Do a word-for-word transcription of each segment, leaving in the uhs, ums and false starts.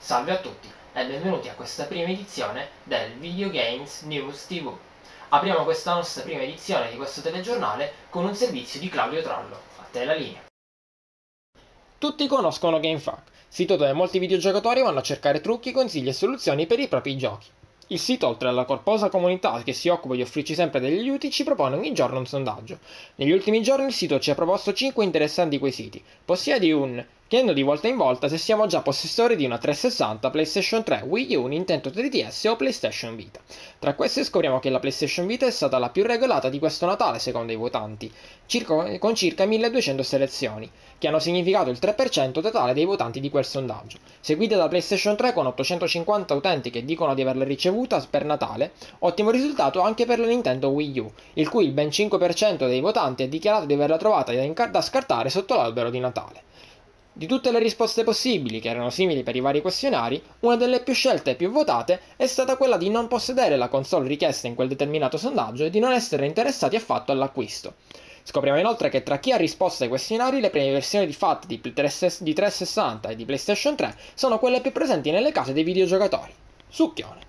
Salve a tutti e benvenuti a questa prima edizione del Video Games News tivù. Apriamo questa nostra prima edizione di questo telegiornale con un servizio di Claudio Trollo. A te la linea. Tutti conoscono GameFAQ, sito dove molti videogiocatori vanno a cercare trucchi, consigli e soluzioni per i propri giochi. Il sito, oltre alla corposa comunità che si occupa di offrirci sempre degli aiuti, ci propone ogni giorno un sondaggio. Negli ultimi giorni il sito ci ha proposto cinque interessanti quesiti, possiedi un, chiedendo di volta in volta se siamo già possessori di una trecentosessanta, PlayStation tre, Wii U, Nintendo tre D S o PlayStation Vita. Tra queste scopriamo che la PlayStation Vita è stata la più regalata di questo Natale secondo i votanti, circa, con circa milleduecento selezioni, che hanno significato il tre per cento totale dei votanti di quel sondaggio, seguita da PlayStation tre con ottocentocinquanta utenti che dicono di averla ricevuta per Natale. Ottimo risultato anche per la Nintendo Wii U, il cui il ben cinque per cento dei votanti ha dichiarato di averla trovata da scartare sotto l'albero di Natale. Di tutte le risposte possibili, che erano simili per i vari questionari, una delle più scelte e più votate è stata quella di non possedere la console richiesta in quel determinato sondaggio e di non essere interessati affatto all'acquisto. Scopriamo inoltre che tra chi ha risposto ai questionari le prime versioni di F A T di trecentosessanta e di PlayStation tre sono quelle più presenti nelle case dei videogiocatori. Succhione!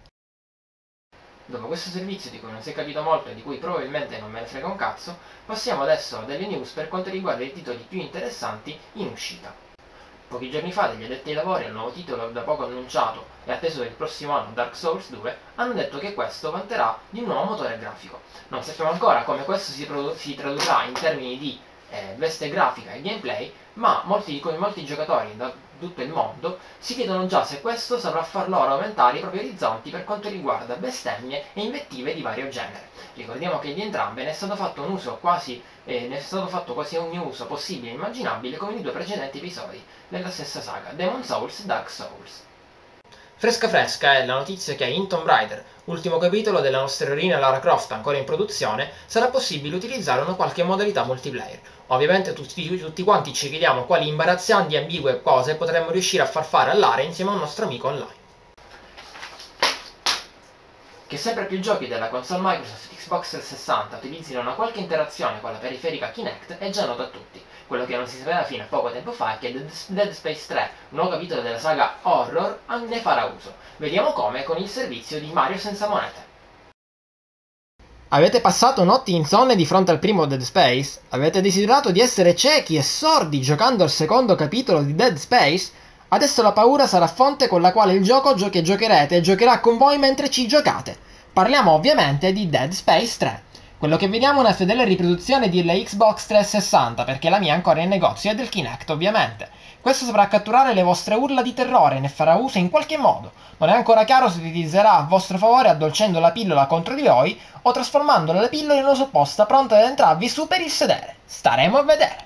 Dopo questo servizio di cui non si è capito molto e di cui probabilmente non me ne frega un cazzo, passiamo adesso a delle news per quanto riguarda i titoli più interessanti in uscita. Pochi giorni fa degli addetti ai lavori al nuovo titolo da poco annunciato e atteso per il prossimo anno, Dark Souls due, hanno detto che questo vanterà di un nuovo motore grafico. Non sappiamo ancora come questo si, si tradurrà in termini di eh, veste grafica e gameplay, ma molti, come molti giocatori da tutto il mondo si chiedono già se questo saprà far loro aumentare i propri orizzonti per quanto riguarda bestemmie e invettive di vario genere. Ricordiamo che di entrambe ne è stato fatto un uso quasi eh, ne è stato fatto quasi ogni uso possibile e immaginabile come nei due precedenti episodi della stessa saga, Demon Souls e Dark Souls. Fresca fresca è la notizia che in Tomb Raider, ultimo capitolo della nostra eroina Lara Croft ancora in produzione, sarà possibile utilizzare una qualche modalità multiplayer. Ovviamente tutti, tutti quanti ci chiediamo quali imbarazzanti e ambigue cose potremmo riuscire a far fare a Lara insieme a un nostro amico online. Che sempre più giochi della console Microsoft Xbox trecentosessanta utilizzino una qualche interazione con la periferica Kinect è già noto a tutti. Quello che non si sapeva fino a poco tempo fa è che Dead Space tre, un nuovo capitolo della saga Horror, ne farà uso. Vediamo come con il servizio di Mario senza monete. Avete passato notti insonne di fronte al primo Dead Space? Avete desiderato di essere ciechi e sordi giocando al secondo capitolo di Dead Space? Adesso la paura sarà fonte con la quale il gioco che giocherete giocherà con voi mentre ci giocate. Parliamo ovviamente di Dead Space tre. Quello che vediamo è una fedele riproduzione della Xbox trecentosessanta, perché la mia è ancora in negozio, e del Kinect ovviamente. Questo saprà catturare le vostre urla di terrore e ne farà uso in qualche modo. Non è ancora chiaro se utilizzerà a vostro favore addolcendo la pillola contro di voi o trasformandola la pillola in una supposta pronta ad entrarvi su per il sedere. Staremo a vedere.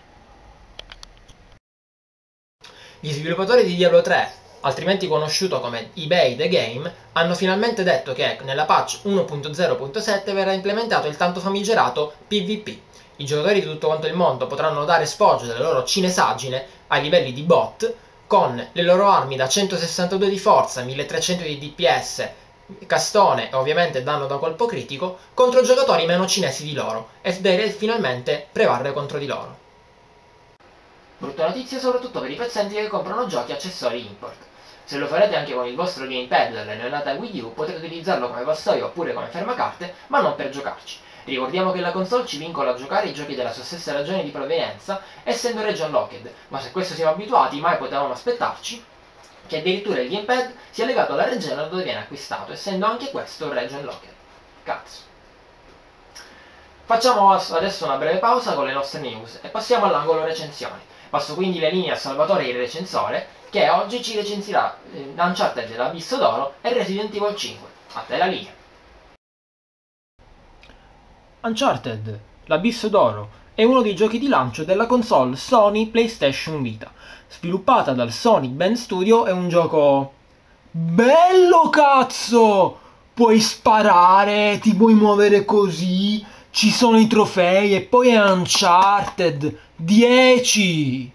Gli sviluppatori di Diablo tre, altrimenti conosciuto come eBay The Game, hanno finalmente detto che nella patch uno punto zero punto sette verrà implementato il tanto famigerato PvP. I giocatori di tutto quanto il mondo potranno dare sfoggio della loro cinesaggine ai livelli di bot con le loro armi da centosessantadue di forza, milletrecento di D P S, castone e ovviamente danno da colpo critico contro giocatori meno cinesi di loro e deve finalmente prevarre contro di loro. Brutta notizia soprattutto per i pezzenti che comprano giochi accessori import. Se lo farete anche con il vostro gamepad della neonata Wii U potrete utilizzarlo come vassoio oppure come fermacarte, ma non per giocarci. Ricordiamo che la console ci vincola a giocare i giochi della sua stessa regione di provenienza, essendo region locked, ma se questo siamo abituati mai potevamo aspettarci che addirittura il gamepad sia legato alla regione dove viene acquistato, essendo anche questo region locked. Cazzo. Facciamo adesso una breve pausa con le nostre news e passiamo all'angolo recensioni. Passo quindi le linee a Salvatore il recensore, che oggi ci recensirà eh, Uncharted l'Abisso d'Oro e Resident Evil cinque. A te la linea. Uncharted l'Abisso d'Oro è uno dei giochi di lancio della console Sony PlayStation Vita. Sviluppata dal Sony Band Studio, è un gioco bello, cazzo! Puoi sparare, ti puoi muovere così, ci sono i trofei e poi è Uncharted dieci!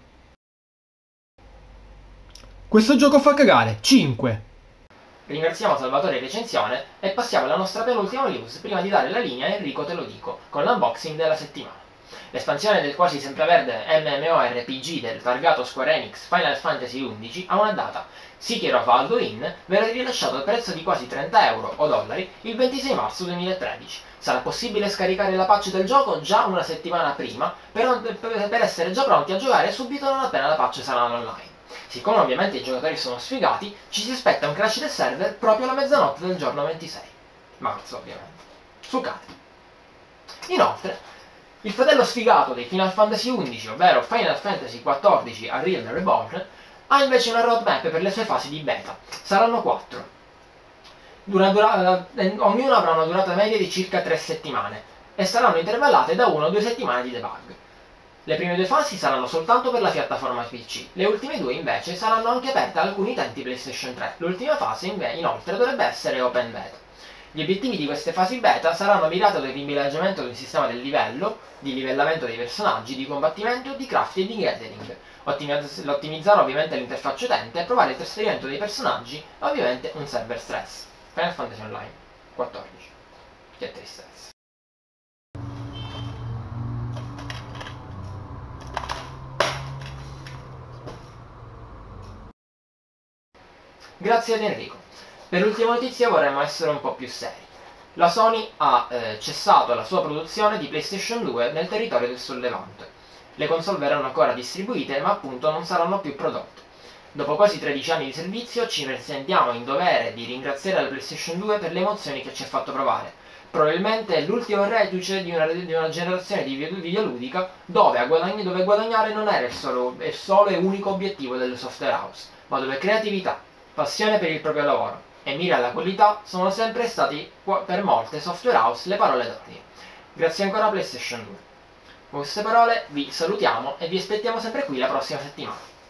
Questo gioco fa cagare, cinque! Ringraziamo Salvatore in recensione e passiamo alla nostra penultima news prima di dare la linea a Enrico Te lo dico con l'unboxing della settimana. L'espansione del quasi sempreverde MMORPG del targato Square Enix Final Fantasy undici ha una data. Seeker of Alduin verrà rilasciato al prezzo di quasi trenta euro o dollari il ventisei marzo duemilatredici. Sarà possibile scaricare la patch del gioco già una settimana prima per, per essere già pronti a giocare subito non appena la patch sarà online. Siccome ovviamente i giocatori sono sfigati, ci si aspetta un crash del server proprio alla mezzanotte del giorno ventisei marzo, ovviamente. Succate. Inoltre, il fratello sfigato dei Final Fantasy undici, ovvero Final Fantasy quattordici A Realm Reborn, ha invece una roadmap per le sue fasi di beta. Saranno quattro. Dura, dura, eh, ognuna avrà una durata media di circa tre settimane e saranno intervallate da una o due settimane di debug. Le prime due fasi saranno soltanto per la piattaforma P C, le ultime due invece saranno anche aperte ad alcuni utenti PlayStation tre. L'ultima fase inoltre dovrebbe essere open beta. Gli obiettivi di queste fasi beta saranno mirati al ribilanciamento del sistema del livello, di livellamento dei personaggi, di combattimento, di craft e di gathering, ottimizz- ottimizzare ovviamente l'interfaccia utente e provare il trasferimento dei personaggi e ovviamente un server stress. Final Fantasy Online quattordici. Che tristezza. Grazie ad Enrico. Per l'ultima notizia vorremmo essere un po' più seri. La Sony ha eh, cessato la sua produzione di PlayStation due nel territorio del Sollevante. Le console verranno ancora distribuite, ma appunto non saranno più prodotte. Dopo quasi tredici anni di servizio ci sentiamo in dovere di ringraziare la PlayStation due per le emozioni che ci ha fatto provare. Probabilmente è l'ultimo reduce di una, di una generazione di videoludica dove, a guadagn- dove guadagnare non era il solo, il solo e unico obiettivo delle software house, ma dove creatività, passione per il proprio lavoro e mira alla qualità sono sempre stati per molte software house le parole d'ordine. Grazie ancora a PlayStation due. Con queste parole vi salutiamo e vi aspettiamo sempre qui la prossima settimana.